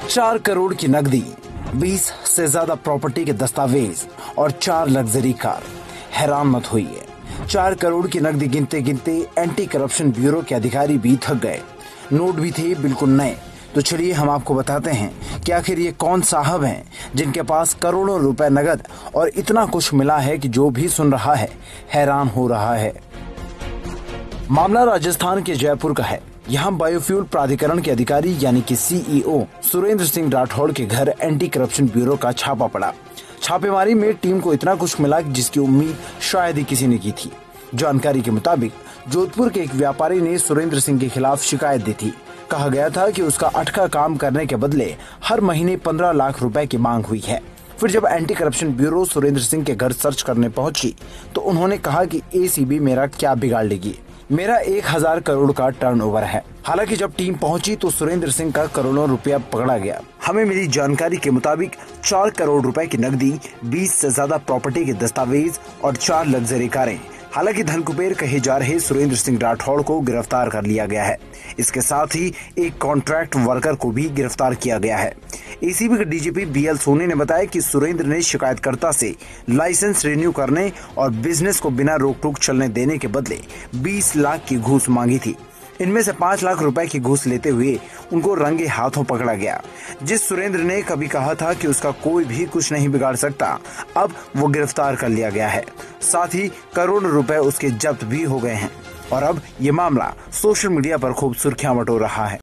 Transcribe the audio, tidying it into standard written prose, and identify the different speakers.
Speaker 1: 4 करोड़ की नकदी, 20 से ज्यादा प्रॉपर्टी के दस्तावेज और 4 लग्जरी कार। हैरान मत होइए, 4 करोड़ की नकदी गिनते गिनते एंटी करप्शन ब्यूरो के अधिकारी भी थक गए। नोट भी थे बिल्कुल नए। तो चलिए हम आपको बताते हैं कि आखिर ये कौन साहब हैं जिनके पास करोड़ों रुपए नगद और इतना कुछ मिला है कि जो भी सुन रहा है हैरान हो रहा है। मामला राजस्थान के जयपुर का है। यहाँ बायोफ्यूल प्राधिकरण के अधिकारी यानी कि सीईओ सुरेंद्र सिंह राठौड़ के घर एंटी करप्शन ब्यूरो का छापा पड़ा। छापेमारी में टीम को इतना कुछ मिला जिसकी उम्मीद शायद ही किसी ने की थी। जानकारी के मुताबिक जोधपुर के एक व्यापारी ने सुरेंद्र सिंह के खिलाफ शिकायत दी थी। कहा गया था कि उसका अटका काम करने के बदले हर महीने 15 लाख रुपए की मांग हुई है। फिर जब anti corruption bureau Surendra Singh के घर सर्च करने पहुंची तो उन्होंने कहा कि एसीबी मेरा क्या बिगाड़ लेगी, मेरा 1000 करोड़ का टर्नओवर है। हालांकि जब टीम पहुंची तो सुरेंद्र सिंह का करोड़ों रुपया पकड़ा गया। हमें मिली जानकारी के मुताबिक 4 करोड़ रुपए की नकदी, 20 से ज्यादा प्रॉपर्टी के दस्तावेज और 4 लग्जरी कारें। हालांकि धन कुबेर कहे जा रहे सुरेंद्र सिंह राठौड़ को गिरफ्तार कर लिया गया है। इसके साथ ही एक कॉन्ट्रैक्ट वर्कर को भी गिरफ्तार किया गया है। एसीबी के डीजीपी बीएल सोनी ने बताया कि सुरेंद्र ने शिकायतकर्ता से लाइसेंस रिन्यू करने और बिजनेस को बिना रोक टोक चलने देने के बदले 20 लाख की घूस मांगी थी। इनमें से 5 लाख रुपए की घूस लेते हुए उनको रंगे हाथों पकड़ा गया। जिस सुरेंद्र ने कभी कहा था कि उसका कोई भी कुछ नहीं बिगाड़ सकता, अब वो गिरफ्तार कर लिया गया है। साथ ही करोड़ों रुपए उसके जब्त भी हो गए हैं और अब ये मामला सोशल मीडिया पर खूब सुर्खियां बटोर रहा है।